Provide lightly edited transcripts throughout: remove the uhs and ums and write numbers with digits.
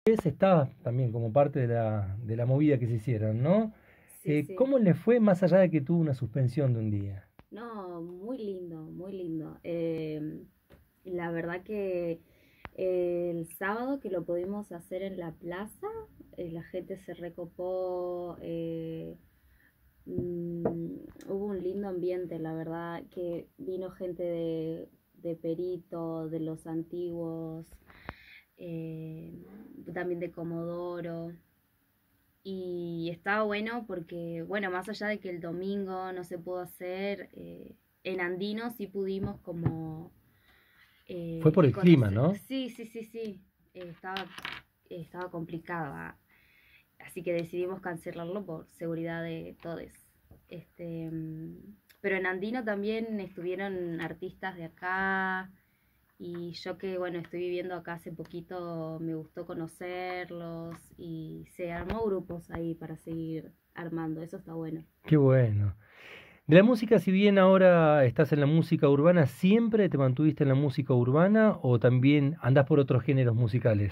Estaba también como parte de la movida que se hicieron, ¿no? Sí, sí. ¿Cómo le fue más allá de que tuvo una suspensión de un día? No, muy lindo, muy lindo. La verdad que el sábado que lo pudimos hacer en la plaza, la gente se recopó, hubo un lindo ambiente, la verdad que vino gente de Perito, de los antiguos, eh, también de Comodoro. Y estaba bueno porque, bueno, más allá de que el domingo no se pudo hacer, en Andino sí pudimos como Fue por el clima, conocer. ¿no? Sí, sí, sí, sí. Estaba complicada. Así que decidimos cancelarlo por seguridad de todos. Pero en Andino también estuvieron artistas de acá. Y yo que, bueno, estoy viviendo acá hace poquito, me gustó conocerlos y se armó grupos ahí para seguir armando. Eso está bueno. Qué bueno. De la música, si bien ahora estás en la música urbana, ¿siempre te mantuviste en la música urbana o también andás por otros géneros musicales?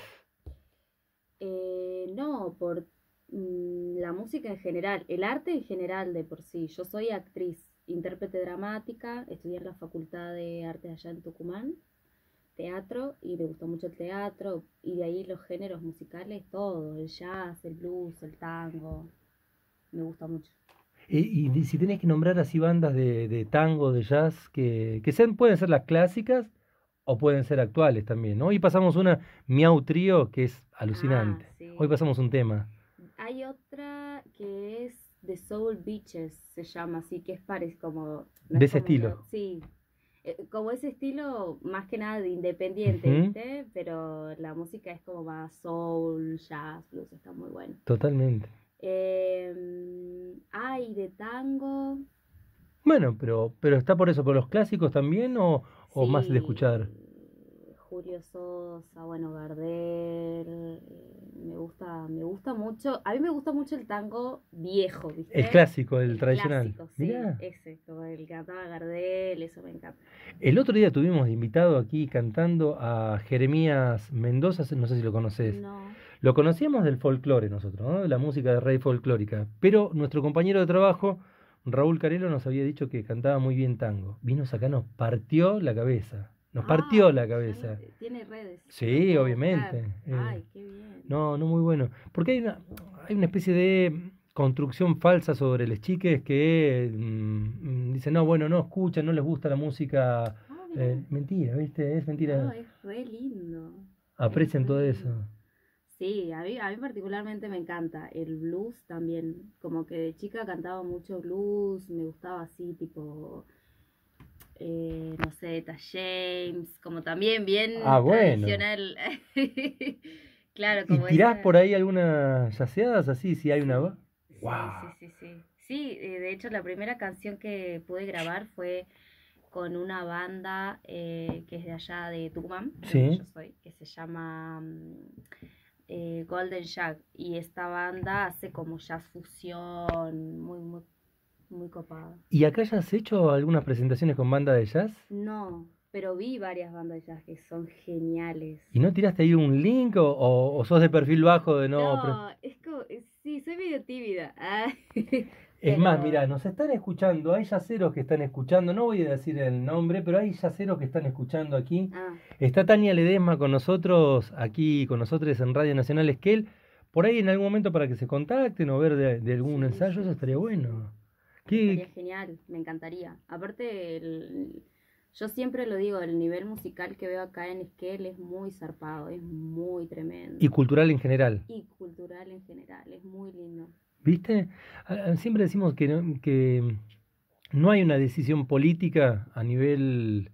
No, por la música en general, el arte en general de por sí. Yo soy actriz, intérprete dramática, estudié en la Facultad de Artes allá en Tucumán, teatro, y me gustó mucho el teatro, y de ahí los géneros musicales, todo, el jazz, el blues, el tango, me gusta mucho. Y si tenés que nombrar así bandas de tango, de jazz, que sean, pueden ser las clásicas o pueden ser actuales también, ¿no? Hoy pasamos una Miau Trío que es Ah, alucinante. Hoy sí. pasamos un tema Hay otra que es The Soul Beaches, se llama así, que es como, no de es ese como estilo. sí, como ese estilo más que nada de independiente, Ujú, ¿viste? Pero la música es como más soul, jazz, blues, está muy bueno. totalmente. Ay, de tango, Bueno, pero está por eso, por los clásicos también o más de escuchar. sí, Julio Sosa, bueno, Gardel, me gusta mucho, a mí me gusta mucho el tango viejo, El ¿viste? clásico, el El tradicional. clásico, sí, Mirá. ese, como el que cantaba Gardel, eso me encanta. El otro día tuvimos de invitado aquí cantando a Jeremías Mendoza, no sé si lo conoces. No. Lo conocíamos del folclore nosotros, ¿no? De la música de rey folclórica. Pero nuestro compañero de trabajo, Raúl Carelo, nos había dicho que cantaba muy bien tango. Vino acá, nos partió la cabeza. Nos partió Ah, la cabeza. tiene redes, lo Sí, puedo buscar. obviamente. Ay, qué bien. No, no muy bueno. Porque hay una especie de construcción falsa sobre los chiques que dicen, no, bueno, no escuchan, no les gusta la música. Ah, mira. Mentira, ¿viste? Es No, mentira. es re lindo. Es Aprecian re todo eso. lindo. Sí, a mí particularmente me encanta. El blues también. Como que de chica cantaba mucho blues. Me gustaba así, tipo, no sé, Etta James. Como también Ah, bien bueno. tradicional. Claro, ¿Y como tirás esa. por ahí algunas yaceadas así, si hay una... Sí, sí, sí, ¡Wow! sí, sí. Sí, de hecho la primera canción que pude grabar fue con una banda que es de allá de Tucumán, de donde Sí. yo soy, que se llama Golden Shack. Y esta banda hace como jazz fusión, muy, muy, muy copada. ¿Y acá ya has hecho algunas presentaciones con banda de jazz? No, pero vi varias bandas de jazz que son geniales. ¿Y no tiraste ahí un link o sos de perfil bajo de no... No, es como, sí, soy medio tímida. Es más, mira, Pero, nos están escuchando, hay yaceros que están escuchando, no voy a decir el nombre, pero hay yaceros que están escuchando aquí. ah, Está Tania Ledesma con nosotros, aquí con nosotros en Radio Nacional Esquel. Por ahí en algún momento para que se contacten o ver de algún sí, ensayo, eso sí, estaría sí, sí. bueno. Estaría ¿Qué? genial, me encantaría. Aparte, yo siempre lo digo, el nivel musical que veo acá en Esquel es muy zarpado, es muy Y tremendo. cultural en general, Y cultural en general, es muy lindo. ¿viste? Siempre decimos que no hay una decisión política a nivel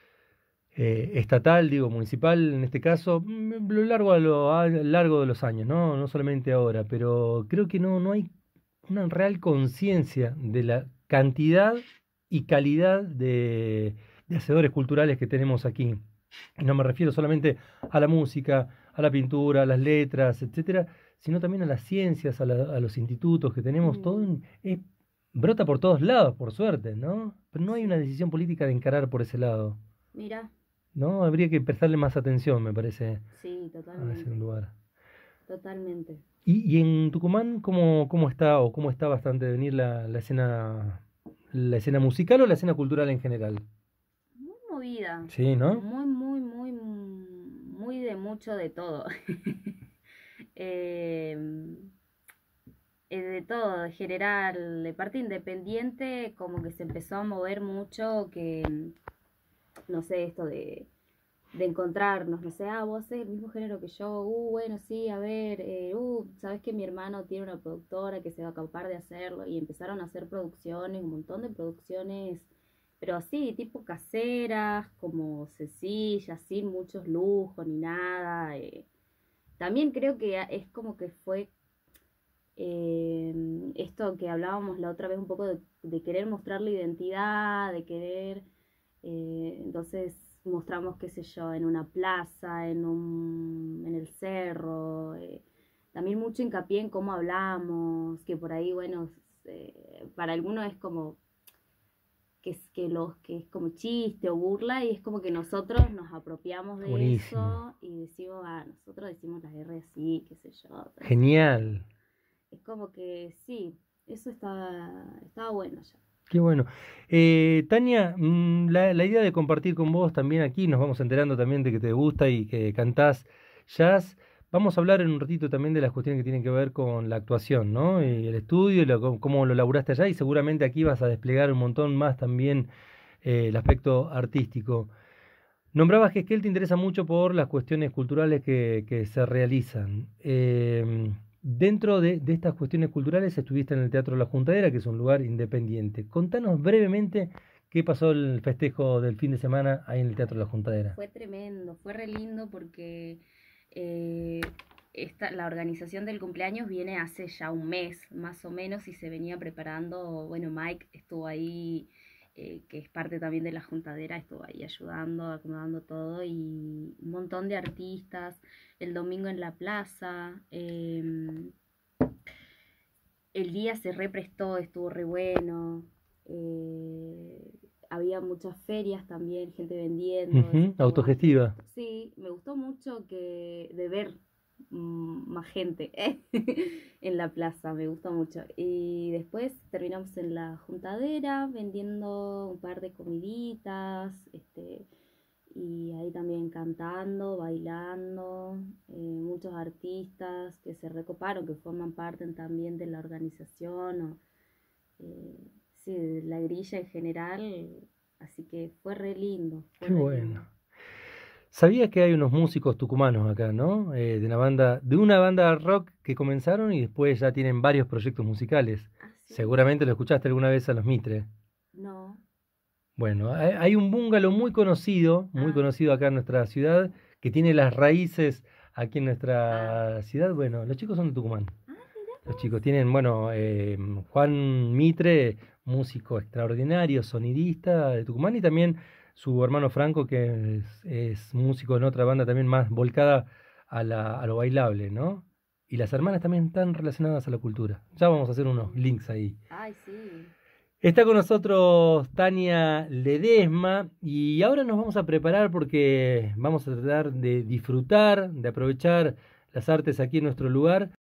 estatal, digo, municipal en este caso, a lo largo, a lo largo de los años, ¿no? No solamente ahora, pero creo que no hay una real conciencia de la cantidad y calidad de hacedores culturales que tenemos aquí. Y no me refiero solamente a la música, a la pintura, a las letras, etcétera, sino también a las ciencias, a los institutos que tenemos, todo Mm, brota por todos lados, por suerte, ¿no? Pero no hay una sí, decisión política de encarar por ese lado. mira, ¿No? Habría que prestarle más atención, me parece, sí, a ese totalmente. lugar. totalmente. Y en Tucumán, ¿cómo está o cómo está bastante de venir la escena musical o la escena cultural en general? Muy movida, Sí, ¿no? muy, muy, muy, muy de mucho de todo. Em, de todo, en general, de parte independiente, como que se empezó a mover mucho, que, no sé, esto de encontrarnos, no sé, vos haces el mismo género que yo, bueno, sí, a ver, sabes que mi hermano tiene una productora que se va a ocupar de hacerlo, y empezaron a hacer producciones, un montón de producciones, pero así, tipo caseras, como sencillas, sin muchos lujos ni nada. También creo que es como que fue esto que hablábamos la otra vez un poco de querer mostrar la identidad, de querer, entonces mostramos, qué sé yo, en una plaza, en el cerro, también mucho hincapié en cómo hablamos, que por ahí, bueno, para algunos es como que es como chiste o burla, y es como que nosotros nos apropiamos de Buenísimo. eso y decimos, nosotros decimos las R así, qué sé yo, entonces Genial. es como que sí, eso estaba bueno ya. Qué bueno. Tania, la idea de compartir con vos también aquí, nos vamos enterando también de que te gusta y que cantás jazz. Vamos a hablar en un ratito también de las cuestiones que tienen que ver con la actuación, ¿no? Y el estudio, y cómo lo laburaste allá, y seguramente aquí vas a desplegar un montón más también el aspecto artístico. Nombrabas que Esquel te interesa mucho por las cuestiones culturales que se realizan. Dentro de estas cuestiones culturales estuviste en el Teatro La Juntadera, que es un lugar independiente. Contanos brevemente qué pasó el festejo del fin de semana ahí en el Teatro La Juntadera. Fue tremendo, fue re lindo porque eh, la organización del cumpleaños viene hace ya un mes más o menos, y se venía preparando. Bueno, Mike estuvo ahí, que es parte también de la juntadera, estuvo ahí ayudando, acomodando todo, y un montón de artistas. El domingo en la plaza, el día se represtó, estuvo re bueno. eh, Había muchas ferias también, gente vendiendo, eso Ujú, autogestiva. sí, me gustó mucho de ver más gente en la plaza, me gustó mucho. Y después terminamos en la juntadera vendiendo un par de comiditas, y ahí también cantando, bailando, muchos artistas que se recoparon, que forman parte también de la organización, eh, sí, de la grilla en general, así que fue re lindo, fue Qué re lindo. bueno. Sabías que hay unos músicos tucumanos acá, ¿no? De una banda rock que comenzaron y después ya tienen varios proyectos musicales. Ah, sí, Seguramente lo escuchaste alguna vez a los Mitre. no, Bueno, hay un búngalo muy ah, conocido acá en nuestra ciudad, que tiene las raíces aquí en ah, nuestra ciudad. Bueno, los chicos son de Tucumán. mira Los vos. chicos tienen, bueno, Juan Mitre, músico extraordinario, sonidista de Tucumán, y también su hermano Franco, que es músico en otra banda también más volcada a lo bailable, ¿no? Y las hermanas también están relacionadas a la cultura. Ya vamos a hacer unos Mm, links ahí. ay, sí. Está con nosotros Tania Ledesma, y ahora nos vamos a preparar porque vamos a tratar de disfrutar, de aprovechar las artes aquí en nuestro lugar.